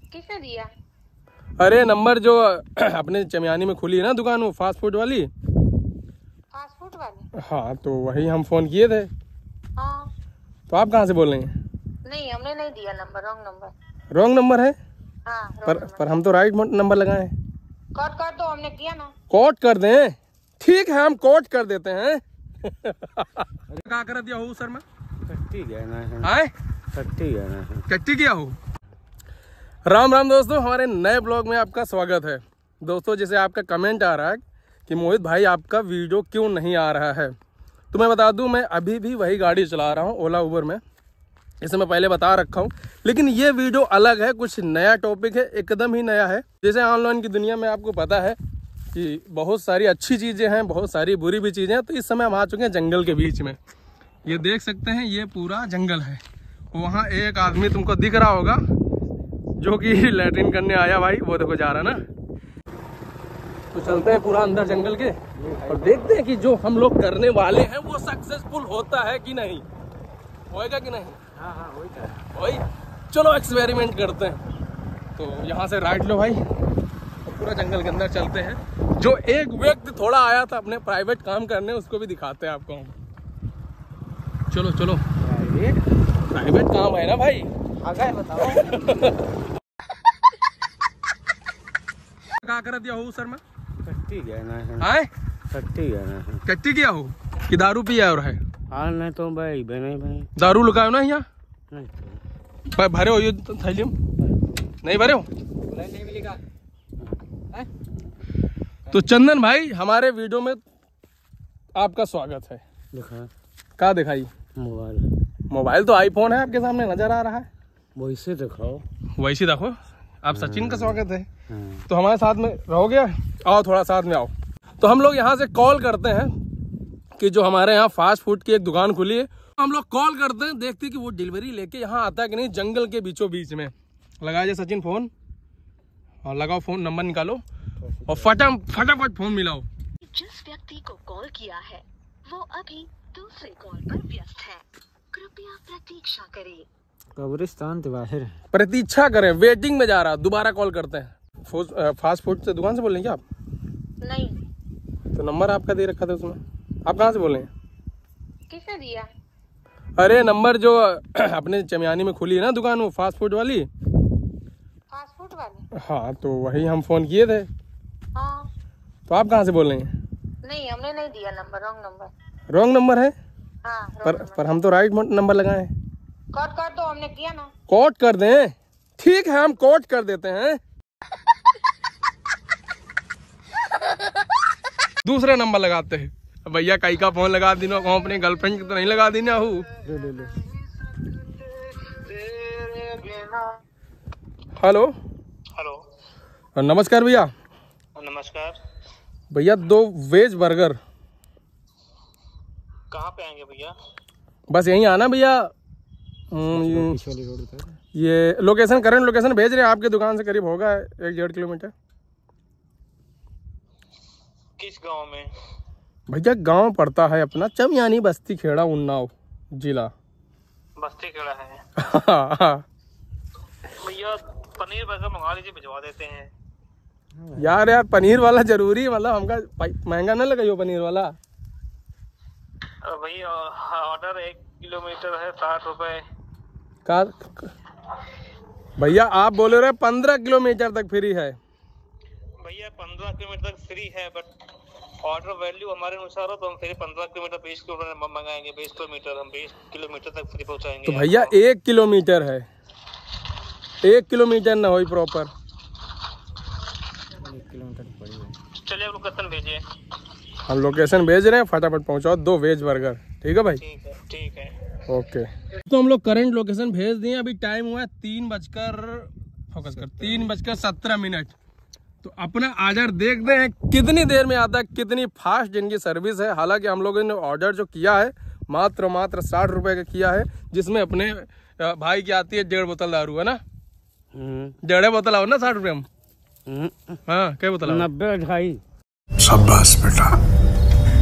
किसने दिया? अरे नंबर जो अपने चमियानी में खुली है ना दुकान, वो फास्ट फूड वाली। फास्ट फूड वाली? हाँ, तो वही हम फोन किए थे। हाँ। तो आप कहाँ से बोल रहे हैं? नहीं, हमने नहीं दिया number, wrong number. Wrong number है? हाँ, पर हम तो राइट नंबर लगाए हैं। कॉल कर दो, हमने किया ना। कोट कर दें? ठीक है, हम कोट कर देते हैं। क्या कर दिया हो सर? मैं कट्टी गया ना आए, कट्टी गया ना कट्टी किया हो। राम राम दोस्तों, हमारे नए ब्लॉग में आपका स्वागत है। दोस्तों, जैसे आपका कमेंट आ रहा है कि मोहित भाई आपका वीडियो क्यों नहीं आ रहा है, तो मैं बता दूं, मैं अभी भी वही गाड़ी चला रहा हूं, ओला उबर में। इसे मैं पहले बता रखा हूं, लेकिन ये वीडियो अलग है, कुछ नया टॉपिक है, एकदम ही नया है। जैसे ऑनलाइन की दुनिया में आपको पता है कि बहुत सारी अच्छी चीज़ें हैं, बहुत सारी बुरी भी चीज़ें हैं। तो इस समय हम आ चुके हैं जंगल के बीच में। ये देख सकते हैं, ये पूरा जंगल है। वहाँ एक आदमी तुमको दिख रहा होगा जो कि लैट्रिन करने आया भाई, वो देखो जा रहा ना। तो चलते हैं पूरा अंदर जंगल के और देखते हैं कि जो हम लोग करने वाले हैं वो सक्सेसफुल होता है कि नहीं, होएगा कि नहीं। हाँ वही, चलो एक्सपेरिमेंट करते हैं। तो यहाँ से राइट लो भाई और पूरा जंगल के अंदर चलते हैं। जो एक व्यक्ति थोड़ा आया था अपने प्राइवेट काम करने, उसको भी दिखाते हैं आपको। चलो चलो, प्राइवेट काम है ना भाई, आगे बताओ। क्या कर दिया हो सर? मैं कट्टी गया ना आए, कट्टी गया ना कट्टी किया हो कि दारू पिया और है? हाँ नहीं तो भाई भाई दारू लुकायो ना यहाँ? नहीं भरे हो ये थैली में? नहीं भरे हो? नहीं मिलेगा। तो चंदन भाई, हमारे वीडियो में आपका स्वागत है। दिखा क्या दिखाई? मोबाइल तो आईफोन है, आपके सामने नजर आ रहा है। वैसे दिखाओ। वैसे देखो, आप सचिन का स्वागत है। हाँ। तो हमारे साथ में रहोगे? आओ थोड़ा साथ में आओ। तो हम लोग यहाँ से कॉल करते हैं कि जो हमारे यहाँ फास्ट फूड की एक दुकान खुली है, हम लोग कॉल करते हैं, देखते हैं कि वो डिलीवरी लेके यहाँ आता है कि नहीं, जंगल के बीचों बीच में। लगाइए सचिन फोन, और लगाओ फोन, नंबर निकालो और फटाफट फोन मिलाओ। जिस व्यक्ति को कॉल किया है वो अभी दूसरे कॉल पर व्यस्त है, कृपया प्रतीक्षा करें। कब्रिस्तान तो बाहर है। प्रतीक्षा करें, वेटिंग में जा रहा। दोबारा कॉल करते हैं। फास्ट फूड से दुकान से बोल रहे हैं क्या आप? नहीं। तो नंबर आपका दे रखा था उसमें। आप कहाँ से बोल रहे हैं? किसने दिया? अरे नंबर जो अपने चमियानी में खुली है ना दुकान, वो फास्ट फूड वाली। फास्ट फूड वाली? हाँ, तो वही हम फोन किए थे। हाँ। तो आप कहाँ से बोल रहे हैं? नहीं, हमने नहीं दिया number, wrong number. Wrong number है? हाँ, पर हम तो राइट नंबर लगाए हैं। कॉल कर दो, हमने किया ना। कोट कर दें? ठीक है, हम कोट कर देते हैं। दूसरा नंबर लगाते हैं। भैया कई का फोन लगा दीना, अपने गर्लफ्रेंड की तो नहीं लगा दीना हूँ। हेलो हेलो, नमस्कार भैया। नमस्कार भैया 2 वेज बर्गर। कहाँ पे आएंगे भैया? बस यहीं आना भैया। ये लोकेशन, करंट लोकेशन भेज रहे हैं, आपके दुकान से करीब होगा 1-1.5 किलोमीटर। किस गांव में? भैया गांव पड़ता है अपना चमियानी, बस्ती खेड़ा, उन्नाव जिला। बस्ती खड़ा है हाँ। भैया, पनीर बर्गर मंगा लीजिए, भिजवा देते हैं। यार पनीर वाला जरूरी, मतलब हमका महंगा ना लगाइयो पनीर वाला। भैया ऑर्डर 1 किलोमीटर है 60 रुपए का। भैया आप बोले रहे 15 किलोमीटर तक फ्री है। भैया 15 किलोमीटर तक फ्री है, बट ऑर्डर वैल्यू हमारे अनुसार हो तो हम फिर 15 किलोमीटर 20 किलोमीटर मंगाएंगे। 20 किलोमीटर हम 20 किलोमीटर तक फ्री पहुंचाएंगे। तो भैया 1 किलोमीटर है, 1 किलोमीटर ना हो प्रॉपर। 1 किलोमीटर पड़ी है। चलिए आप लोकेशन भेजिए। हम लोकेशन भेज रहे हैं, फटाफट पहुंचाओ 2 वेज बर्गर। ठीक है भाई? ठीक है। ओके, तो हम लोग करंट लोकेशन भेज दिए। अभी टाइम हुआ है 3:17। तो अपना ऑर्डर देखते हैं कितनी देर में आता है, कितनी फास्ट इनकी सर्विस है। हालांकि हम लोगों ने ऑर्डर जो किया है मात्र 60 रुपए का किया है, जिसमें अपने भाई की आती है 1.5 बोतल दारू, है ना? 1.5 बोतल आओ ना 60 रुपए में। हाँ, क्या बोतल? 90 ढाई। शाबाश बेटा,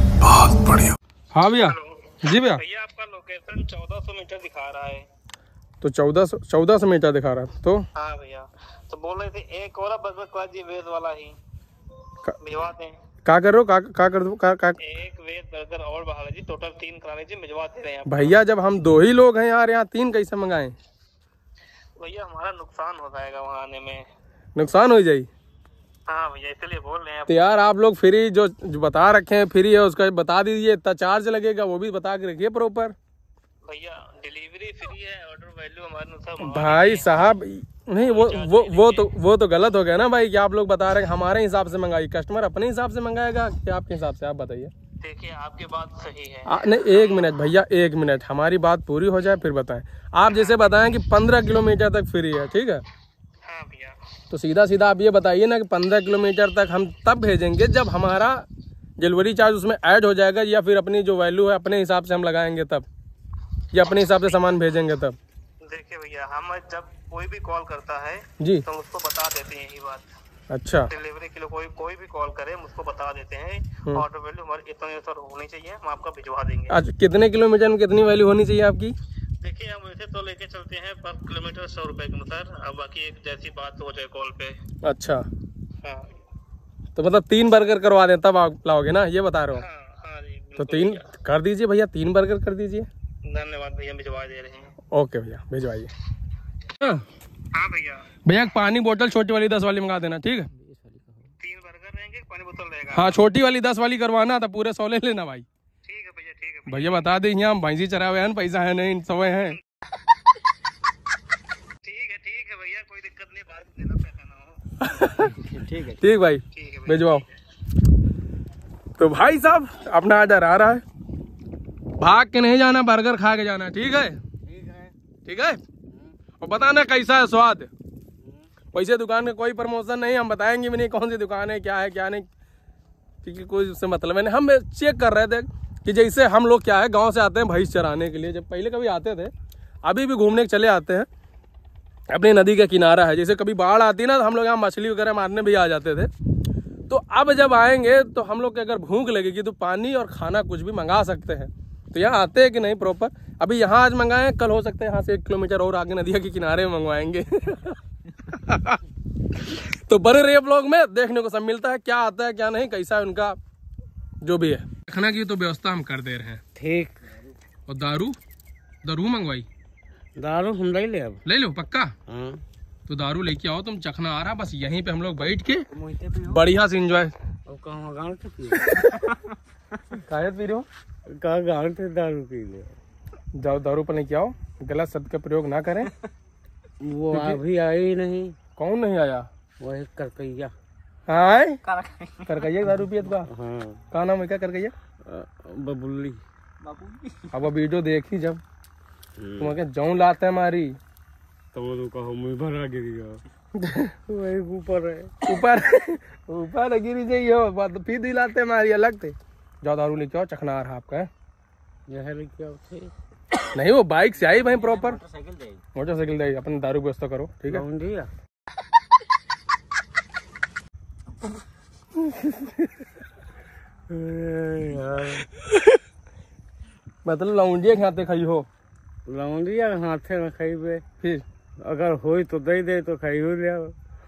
बहुत बढ़िया। हाँ भैया। जी भैया। भैया आपका लोकेशन 1400 मीटर दिखा रहा है। तो 1400 मीटर दिखा रहा है। तो हाँ भैया, तो बोल रहे थे एक और बर्गर करा जी, वेज वाला ही भिजवा दें। क्या कर रहे हो, क्या कर दो, क्या एक वेज बर्गर और बढ़ा लीजिए, टोटल 3 करा लीजिए, भिजवा दे रहे हैं। भैया जब हम 2 ही लोग हैं यार, यहाँ 3 कैसे मंगाएं? भैया हमारा नुकसान हो जाएगा वहाँ आने में। नुकसान हो जाए। हाँ भैया, इसलिए बोल रहे हैं। तो यार आप लोग फ्री जो बता रखे हैं फ्री है, उसका बता दीजिए, इतना चार्ज लगेगा वो भी बता के रखिए प्रॉपर। भैया डिलीवरी फ्री है, ऑर्डर वैल्यू हमारे अनुसार भाई साहब नहीं, वो तो गलत हो गया ना भाई, कि आप लोग बता रहे हैं हमारे हिसाब से मंगाई, कस्टमर अपने हिसाब से मंगाएगा कि आपके हिसाब से? आप बताइए। देखिए आपकी बात सही है। नहीं 1 मिनट भैया, 1 मिनट, हमारी बात पूरी हो जाए फिर बताएं। आप जैसे बताएं कि 15 किलोमीटर तक फ्री है, ठीक है? हाँ भैया। तो सीधा सीधा आप ये बताइए ना कि 15 किलोमीटर तक हम तब भेजेंगे जब हमारा डिलीवरी चार्ज उसमें ऐड हो जाएगा, या फिर अपनी जो वैल्यू है अपने हिसाब से हम लगाएंगे तब, या अपने हिसाब से सामान भेजेंगे तब? देखिए भैया, हम जब कोई भी कॉल करता है जी तो उसको बता देते हैं यही बात। अच्छा, डिलीवरी के लिए कोई भी कॉल करे हम उसको बता देते हैं, ऑर्डर वैल्यू हमारी इतना होनी चाहिए, हम आपका भिजवा देंगे। आज कितने किलोमीटर में कितनी वैल्यू होनी चाहिए आपकी? देखिए हम वैसे तो लेके चलते हैं पर किलोमीटर 100 रुपए के अनुसार, अब बाकी एक जैसी बात हो जाए कॉल पे। अच्छा, हाँ तो मतलब 3 बर्गर करवा दें तब आप लाओगे ना, ये बता रहे हो? हाँ जी, तो बिल्कुल 3 भैया। कर दीजिए भैया, 3 बर्गर कर दीजिए। धन्यवाद भैया, भिजवा दे रहे हैं। ओके भैया, भिजवाइए। हाँ भैया, भैया पानी बोतल छोटी वाली 10 वाली मंगा देना, ठीक है? 3 बर्गर रहेंगे, पानी बोतल रहेगा। हाँ, छोटी वाली 10 वाली करवाना था, पूरे 100 ले लेना भाई। ठीक है भैया, ठीक है भैया बता दें, यहाँ भैंसी चरा हुए हैं, पैसा है नहीं, 100 है। ठीक है भैया, कोई दिक्कत नहीं, बाद में देना, पैसा ना हो। ठीक है। ठीक भाई, ठीक है भैया, भिजवाओ। तो भाई साहब अपना ऑर्डर आ रहा है, भाग के नहीं जाना, बर्गर खा के जाना, ठीक है? ठीक है, और बताना कैसा है स्वाद। वैसे दुकान का कोई प्रमोशन नहीं, हम बताएंगे भी नहीं कौन सी दुकान है, क्या नहीं, क्योंकि कोई उससे मतलब नहीं। हम चेक कर रहे थे कि जैसे हम लोग क्या है, गांव से आते हैं भैंस चराने के लिए, जब पहले कभी आते थे, अभी भी घूमने के चले आते हैं, अपनी नदी का किनारा है, जैसे कभी बाढ़ आती है ना, तो हम लोग यहाँ मछली वगैरह मारने भी आ जाते थे। तो अब जब आएंगे तो हम लोग के अगर भूख लगेगी तो पानी और खाना कुछ भी मंगा सकते हैं। तो यहाँ आते हैं कि नहीं प्रॉपर, अभी यहाँ आज मंगाए, कल हो सकता है यहाँ से 1 किलोमीटर और आगे नदिया के किनारे मंगवाएंगे। तो बड़े रहे ब्लॉग में देखने को सब मिलता है, क्या आता है क्या नहीं, कैसा है उनका जो भी है। खाना की तो व्यवस्था हम कर दे रहे हैं, ठीक। और दारू मंगवाई, दारू हम ले अब। ले लो पक्का। हाँ। तो दारू लेके आओ, तुम चखना आ रहा, बस यहीं पे हम लोग बैठ के बढ़िया से एंजॉय। कहाँ गाँव से पी रहे हो? कहाँ गाँव से दारू पी ले जाओ, दारू पर लेके आओ, गलत शब्द का प्रयोग ना करें। वो अभी आए ही नहीं। कौन नहीं आया? वही करकैया। हाय करकैया दारू पियत बा। हाँ। का नाम है क्या करकैया? बबुल्ली। अब वो वीडियो देखी जब तुम क्या जौन लाते मारी तो कहो मुँह भरा गिर गया। वही ऊपर है, ऊपर गिरी जाइए हो, बात तो फिर दिलाते मारी अलग थे। जाओ दारू लेके आओ, चखना आ रहा आपका है। यह लेके आओ थे। नहीं वो बाइक से आई भाई प्रॉपर, मोटरसाइकिल दे, अपने दारू व्यवस्था करो, ठीक है? मतलब लौंडिया खाते खाई हो? लौंडिया हाथे में खाइबे, फिर अगर होई तो दे तो खाई हो लिया।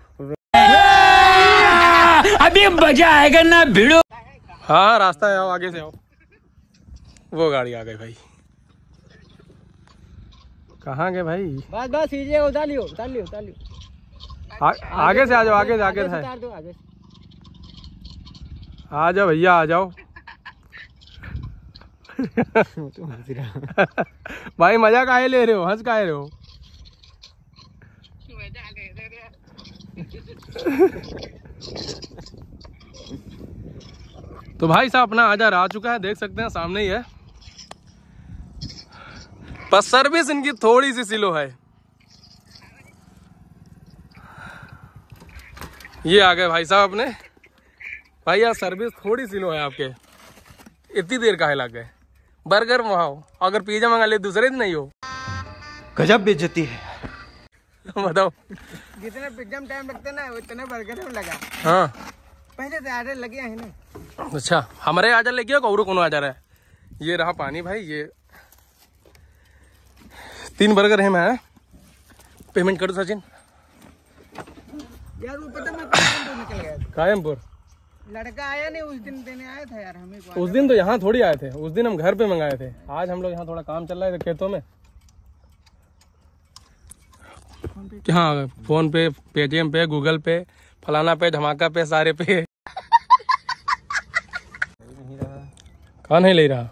अभी मजा आएगा ना भिड़ो। हाँ रास्ता है, आओ आगे से आओ। वो गाड़ी आ गई भाई, कहाँ गए भाई? बस लीजिए, उतार लियो। आगे से आ जाओ, आगे से है। आ जाओ भैया, आ जाओ। भाई मजा काहे ले रहे हो, हंस काहे रहे हो? तो भाई साहब अपना आजार आ चुका है, देख सकते हैं सामने ही है, पर सर्विस इनकी थोड़ी सी स्लो है। ये आ गए भाई साहब अपने। भाई यार सर्विस थोड़ी स्लो है आपके, इतनी देर काहे लग गए? बर्गर मंगाओ, अगर पिज्जा मंगा ले दूसरे दिन नहीं हो। गजब बेइज्जती है। बताओ जितने पिज्जा में टाइम लगता है ना, उतने बर्गर में लगा। हाँ पहले तो आर्डर लगे है ना। अच्छा, हमारे आजार लेके आओ, और कौन आजार है? ये रहा पानी भाई, ये 3 बर्गर है मैं, पेमेंट कर दो सचिन। यार वो पता मैं कायमपुर निकल गया था। कायमपुर लड़का आया नहीं, उस दिन देने आया था यार हमें को। उस दिन तो यहाँ थोड़ी आए थे, उस दिन हम घर पे मंगाए थे। आज हम लोग यहाँ थोड़ा काम चल रहा है खेतों में। हाँ, फोन पे, पेटीएम पे, गूगल पे, फलाना पे, धमाका पे, सारे पे। कहाँ नहीं ले रहा?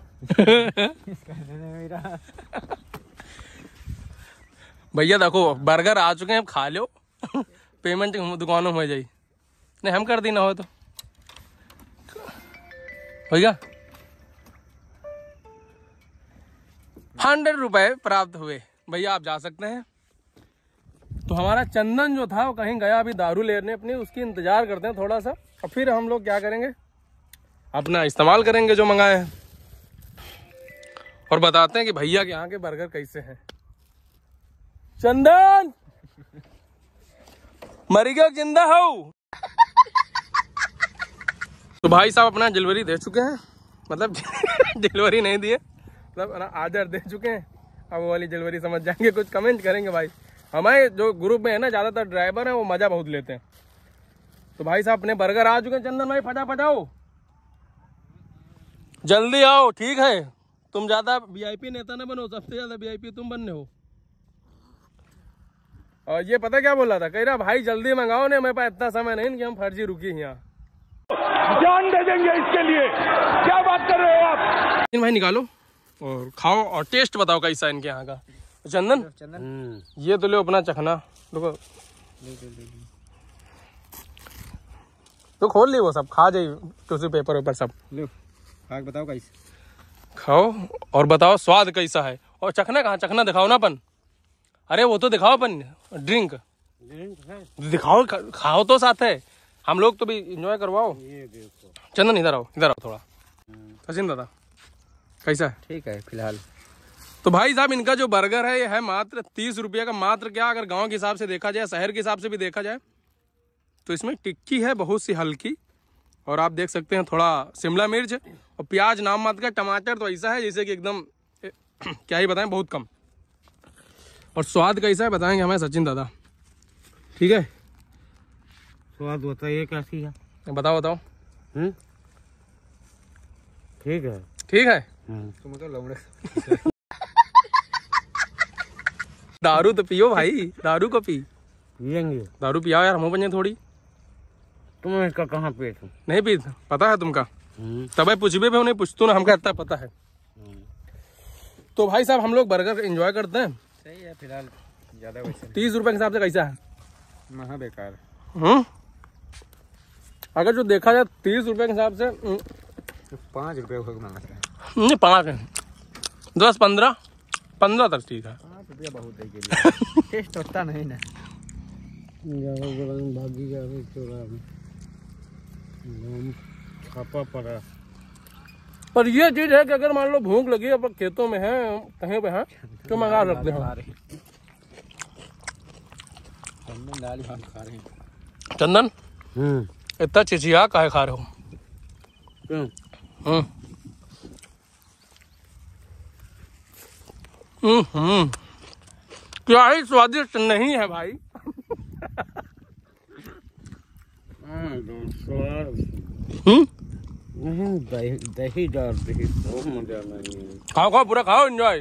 भैया देखो बर्गर आ चुके हैं, खा लो। पेमेंट दुकानों में हो जाए। नहीं हम कर दी ना हो तो भैया 100 रुपए प्राप्त हुए। भैया आप जा सकते हैं। तो हमारा चंदन जो था वो कहीं गया अभी दारू लेने अपनी, उसकी इंतजार करते हैं थोड़ा सा, और फिर हम लोग क्या करेंगे, अपना इस्तेमाल करेंगे जो मंगाए हैं, और बताते हैं कि भैया के यहाँ के बर्गर कैसे हैं। चंदन मर गया जिंदा हो। तो भाई साहब अपना डिलीवरी दे चुके हैं, मतलब डिलीवरी नहीं दिए, मतलब आर्डर दे चुके हैं। अब वो वाली डिलीवरी समझ जाएंगे, कुछ कमेंट करेंगे। भाई हमारे जो ग्रुप में है ना, ज्यादातर ड्राइवर है, वो मजा बहुत लेते हैं। तो भाई साहब अपने बर्गर आ चुके हैं। चंदन भाई फटाफट आओ, जल्दी आओ, ठीक है। तुम ज्यादा वीआईपी नेता ना बनो, सबसे ज्यादा वीआईपी तुम बनने हो। और ये पता क्या बोल रहा था, कह रहा भाई जल्दी मंगाओ, ने मेरे पास इतना समय नहीं कि हम फर्जी रुकी यहाँ। जान दे देंगे इसके लिए, क्या बात कर रहे हो आप? भाई निकालो और खाओ और टेस्ट बताओ कैसा इनके यहाँ का। चंदन ये तो लो अपना चखना, देखो तो खोल ली, वो सब खा जाइए, टिश्यू पेपर ऊपर सब लो खा के बताओ कैसे। खाओ और बताओ स्वाद कैसा है। और चखना कहाँ, चखना दिखाओ ना अपन। अरे वो तो दिखाओ अपन, ड्रिंक दिखाओ, खाओ तो साथ है, हम लोग तो भी एंजॉय करवाओ। चंदन इधर आओ, इधर आओ थोड़ा। सचिन दादा कैसा है? ठीक है फिलहाल। तो भाई साहब इनका जो बर्गर है ये है मात्र 30 रुपये का। मात्र क्या, अगर गांव के हिसाब से देखा जाए, शहर के हिसाब से भी देखा जाए, तो इसमें टिक्की है बहुत सी हल्की, और आप देख सकते हैं थोड़ा शिमला मिर्च और प्याज नाम मात्र का। टमाटर तो ऐसा है जैसे कि एकदम क्या ही बताएं, बहुत कम। और स्वाद कैसा है बताएंगे हमें सचिन दादा, ठीक है? स्वाद बताइए कैसी है, बताओ बताओ। ठीक है ठीक है। तुम तो लौड़े। दारू तो पियो भाई, दारू को पी, पियेंगे। दारू पियाओ यार, हम बने थोड़ी। तुम इसका कहाँ पेट हो? नहीं पी, पता है तुमका, तब पूछबे भी नहीं पूछतू ना, हमका इतना पता है। तो भाई साहब हम लोग बर्गर एंजॉय करते हैं। सही है फिलहाल, ज्यादा वैसे 30 रुपए के हिसाब से कैसा है? महा बेकार। अगर जो देखा जाए 30 रुपए के हिसाब से 5 रुपये मांगता है। नहीं 5 है, 10 15 तक ठीक है। 5 रुपया बहुत है के लिए। टेस्ट होता नहीं ना। भागी छापा पड़ा। पर ये चीज है कि अगर मान लो भूख लगी, अब खेतों में है, कहीं पे है, तो मंगा सकते हो। चंदन इतना चिचिया काहे खा रहे हो? क्या ही स्वादिष्ट नहीं है भाई। दही डाल दही बहुत मजा नहीं। खाओ खाओ पूरा खाओ, एंजॉय।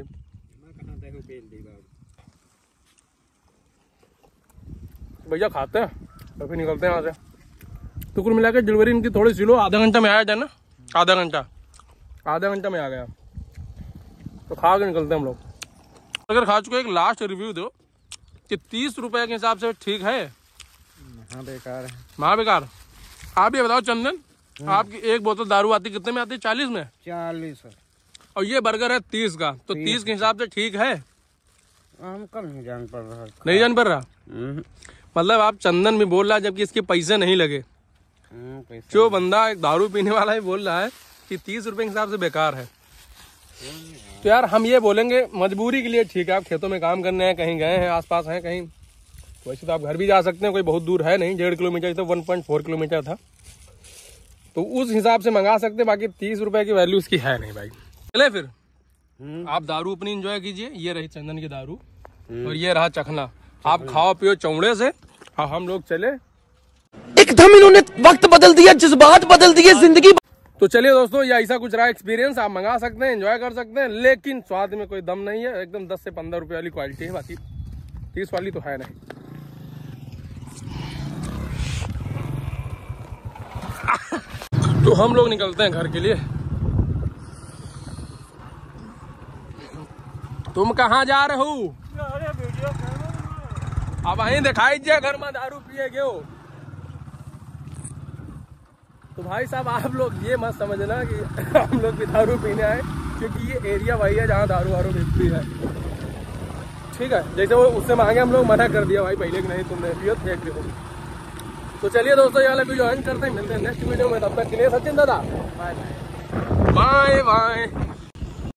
भैया खाते हैं तो फिर निकलते हैं यहाँ से। तो कुल मिला के डिलीवरी इनकी थोड़ी सी लो, आधा घंटा में आया जाए ना, आधा घंटा में आ गया। तो खा के निकलते हैं हम लोग। अगर खा चुके एक लास्ट रिव्यू दो कि 30 रुपए के हिसाब से ठीक है? हाँ बेकार है, महा बेकार। आप ये बताओ चंदन, आपकी एक बोतल दारू आती कितने में आती है? 40 में। 40। और ये बर्गर है 30 का, तो 30 के हिसाब से ठीक है? हमको नहीं जान पड़ रहा। नहीं जान पड़ रहा, मतलब आप चंदन भी बोल रहा है जबकि इसके पैसे नहीं लगे। जो बंदा एक दारू पीने वाला ही बोल रहा है कि 30 रुपए के हिसाब से बेकार है। तो यार हम ये बोलेंगे मजबूरी के लिए ठीक है, आप खेतों में काम करने हैं, कहीं गए हैं, आसपास हैं कहीं, वैसे तो आप घर भी जा सकते हैं, कोई बहुत दूर है नहीं, 1.5 किलोमीटर, तो 1.4 किलोमीटर था, तो उस हिसाब से मंगा सकते। बाकी 30 रुपए की वैल्यू उसकी है नहीं भाई। चले फिर आप दारू अपनी एंजॉय कीजिए। ये रही चंदन की दारू और ये रहा चखना। आप खाओ पियो चौड़े से और हम लोग चले। एकदम इन्होंने वक्त बदल दिया, जज्बात बदल दिए, जिंदगी। तो चलिए दोस्तों, ये ऐसा कुछ रहा एक्सपीरियंस। आप मंगा सकते हैं, एंजॉय कर सकते हैं, लेकिन स्वाद में कोई दम नहीं है। एकदम 10 से 15 रुपए वाली क्वालिटी है, बाकी 30 वाली तो है नहीं। तो हम लोग निकलते हैं घर के लिए। तुम कहाँ जा रहे हो? अब वहीं दिखाई दिया घर में दारू पिए गए हो। तो भाई साहब आप लोग ये मत समझना कि हम लोग भी दारू पीने आए, क्योंकि ये एरिया वही है जहाँ दारू वारू बिकती है। ठीक है, जैसे वो उससे मांगे हम लोग मना कर दिया भाई पहले कि नहीं तुमने पियो, फेंक दो। तो चलिए दोस्तों, ये वाला वीडियो एंड करते हैं, मिलते हैं नेक्स्ट वीडियो में। तब तक के लिए सचिन दादा बाय बाय।